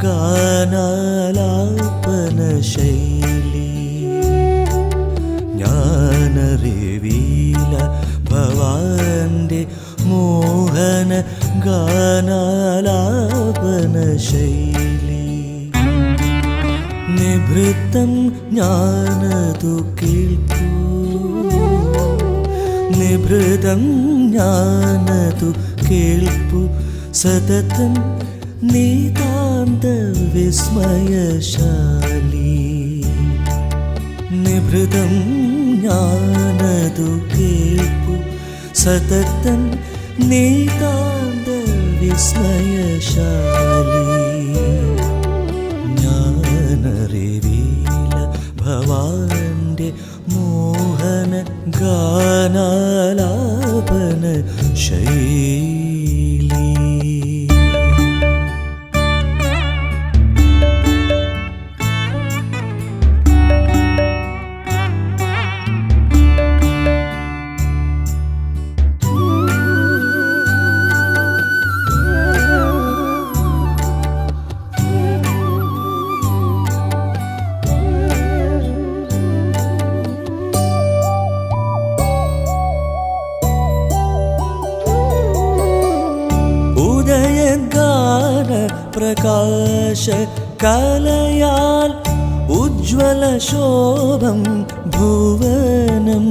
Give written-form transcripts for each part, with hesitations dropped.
ഗാനാലാപന ശൈലി ഞാനറിവില്ല ഭവാന്റെ മോഹന ഗാനാലാപന ശൈലി നിഭൃതം ഞാനതു കേൾപ്പൂ നിഭൃതം ഞാനതു കേൾപ്പു സതതം നിതാന്ത വിസ്മയശാലി നിഭൃതം ഞാനതു കേൾപ്പു സതതം നിതാന്ത വിസ്മയശാലി ഞാനറിവില്ല ഭവാന്റെ മോഹന ഗാനാലാപന ശൈലി പ്രകാശ കലയാൽ ഉജ്വല ശോഭം ഭുവനം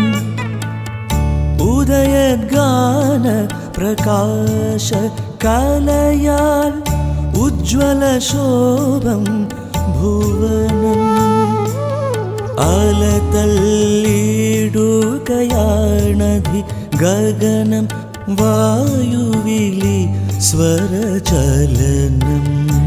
ഉദയഗാന പ്രകാശ കലയാൽ ഉജ്വല ശോഭം ഭുവനം അലതല്ലിടുകയാണധി ഗഗനം വായുവിലി സ്വരചലനം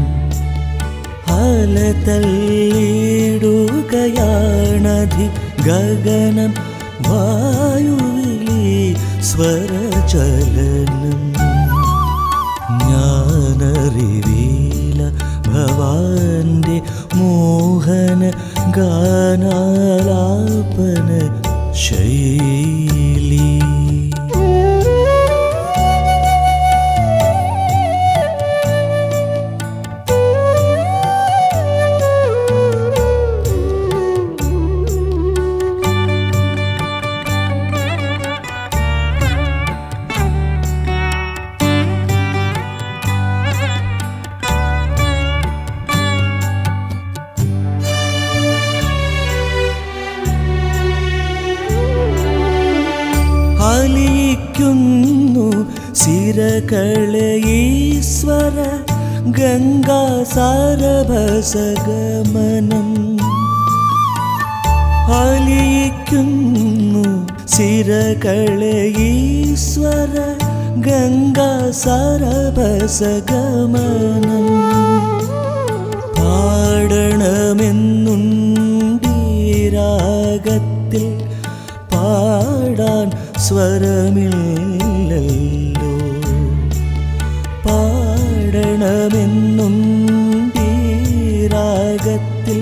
അലതല്ലിടുകയാണധി ഗഗനം വായുവിലി സ്വരചലനം ഞാനറിവില്ല ഭവാന്റെ മോഹന ഗാനാലാപന ശൈലി അലിയിക്കുന്നു സിരകളെ ഈശ്വര ഗംഗാസാരഭസഗമനം അലിയിക്കുന്നു സിരകളെ ഈശ്വര ഗംഗാസാരഭസഗമനം പാടണമെന്നുണ്ടീ രാഗത്തിൽ പാടാൻ സ്വരമില്ലല്ലോ പാടണമെന്നുണ്ടീ രാഗത്തിൽ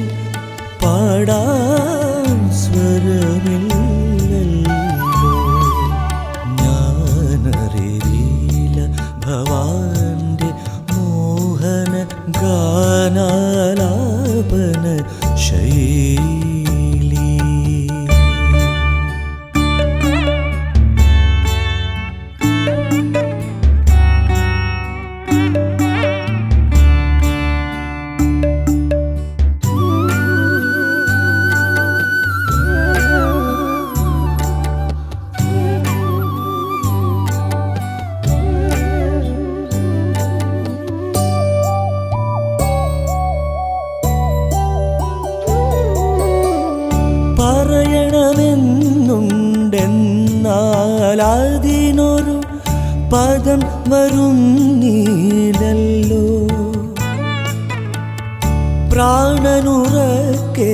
പാടാൻ സ്വരമില്ലല്ലോ ഞാനറിവില്ല ഭവാന്റെ മോഹന ഗാനാലാപന ശൈലി പറയണമെന്നുണ്ടെന്നാലതിനൊരു പദം വരുന്നില്ലല്ലോ പ്രാണനുറക്കെ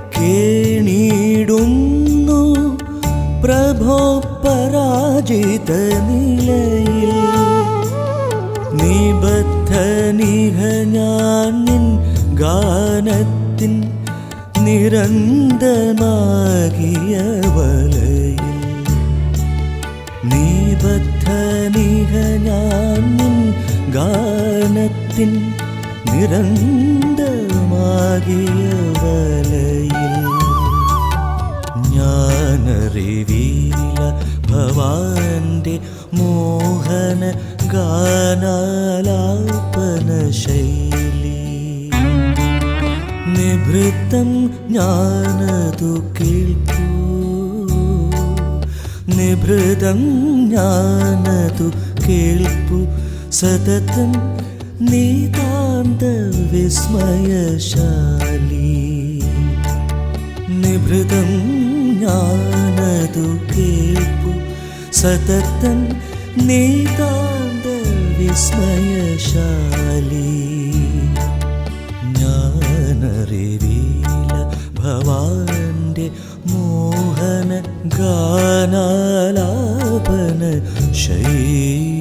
കേണിടുന്നു പ്രഭോ പരാജിത നിലയിൽ നിബദ്ധനിഹ ഞാൻ നിൻ ഗാനത്തിൻ നിരന്തരമാകിയ വലയിൽ നിബദ്ധനിഹ ഞാൻ നിൻ ഗാനത്തിൻ നിരന്തമാകിയ വലയിൽ ഞാനറിവീല ഭവാന്റെ മോഹന ഗാനാലാപന ശൈലി നിഭൃതം ഞാനതു കേൾപ്പൂ നിഭൃതം ഞാനതു കേൾപ്പു സതതം നിതാന്ത വിസ്മയശാലി നിഭൃതം ഞാനതു കേൾപ്പു സതതം നിതാന്ത വിസ്മയശാലി ഞാനറിവീല ഭവാന്റെ മോഹന ഗാനാലാപന ശൈലി